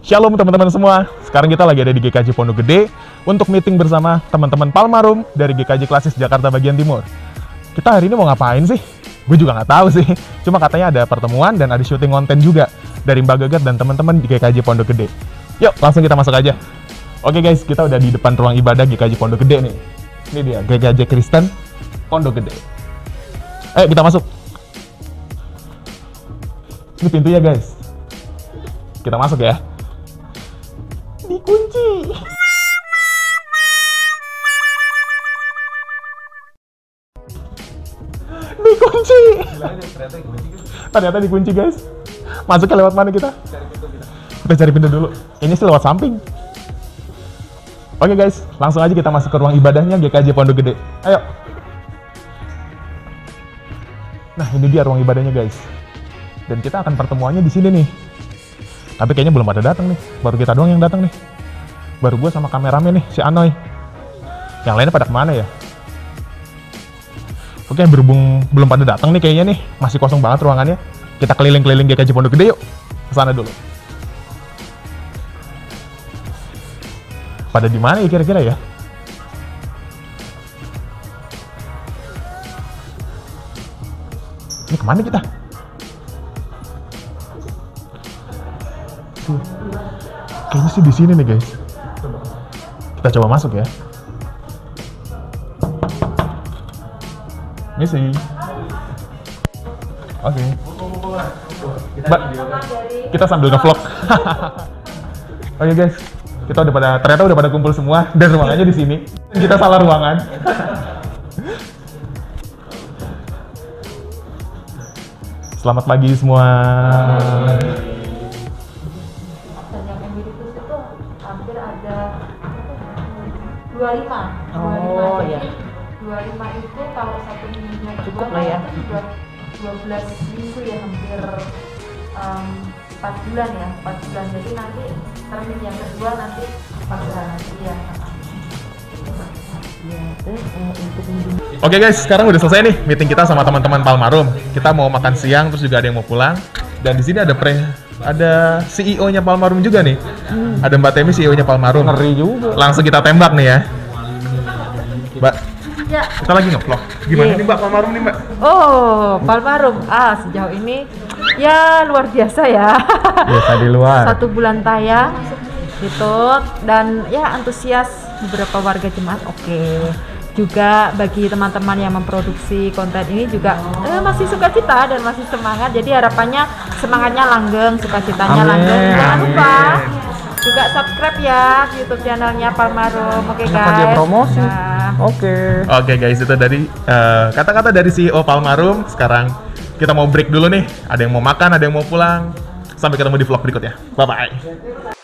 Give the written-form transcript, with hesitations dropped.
Shalom teman-teman semua, sekarang kita lagi ada di GKJ Pondok Gede untuk meeting bersama teman-teman Palmarum dari GKJ Klasis Jakarta bagian Timur. Kita hari ini mau ngapain sih? Gue juga nggak tahu sih, cuma katanya ada pertemuan dan ada syuting konten juga dari Mbak Gagat dan teman-teman di GKJ Pondok Gede. Yuk, langsung kita masuk aja. Oke guys, kita udah di depan ruang ibadah GKJ Pondok Gede nih. Ini dia, GKJ Kristen Pondok Gede. Ayo kita masuk. Ini pintunya guys. Kita masuk ya. Dikunci. Dikunci. Ternyata dikunci guys. Masuknya lewat mana kita? Kita cari pintu dulu. Ini sih lewat samping. Oke guys, langsung aja kita masuk ke ruang ibadahnya GKJ Pondok Gede. Ayo. Nah ini dia ruang ibadahnya guys. Dan kita akan pertemuannya di sini nih. Tapi kayaknya belum pada datang nih. Baru kita doang yang datang nih. Baru gue sama kameramen nih, si Anoy. Yang lainnya pada kemana ya? Oke, berhubung belum pada datang nih kayaknya nih. Masih kosong banget ruangannya. Kita keliling-keliling GKJ Pondok Gede yuk. Kesana dulu. Pada di mana ya kira-kira ya? Ini kemana kita? Kayaknya sih di sini nih guys. Kita coba masuk ya. Ini sih. Oke. Mbak, kita sambil nge-vlog. Oke guys, kita ternyata udah pada kumpul semua dan ruangannya di sini. Kita salah ruangan. Selamat pagi semua. Hampir ada 25. Oh iya. 25 itu kalau satu minggunya Cukup lah ya. itu 12 minggu ya, hampir 4 bulan ya, 4 bulan. Jadi nanti termin yang kedua nanti 4 bulan nanti ya. Oke guys, sekarang udah selesai nih meeting kita sama teman-teman Palmarum. Kita mau makan siang, terus juga ada yang mau pulang. Dan di sini ada CEO-nya Palmarum juga nih. Ada Mbak Temi, CEO-nya Palmarum. Ngeri juga. Langsung kita tembak nih ya. Mbak, Ya. kita lagi nge-vlog. Gimana nih Mbak Palmarum nih Mbak? Oh, Palmarum. Sejauh ini ya luar biasa ya. Biasa di luar. 1 bulan tayang gitu, dan ya antusias beberapa warga jemaat oke. Juga bagi teman-teman yang memproduksi konten ini juga masih sukacita dan masih semangat. Jadi harapannya semangatnya langgeng, sukacitanya langgeng. Jangan lupa juga subscribe ya YouTube channelnya Palmarum. Oke guys. Dia promosi. Nah. Oke guys, itu dari kata-kata dari CEO Palmarum. Sekarang kita mau break dulu nih. Ada yang mau makan, ada yang mau pulang. Sampai ketemu di vlog berikutnya. Bye bye.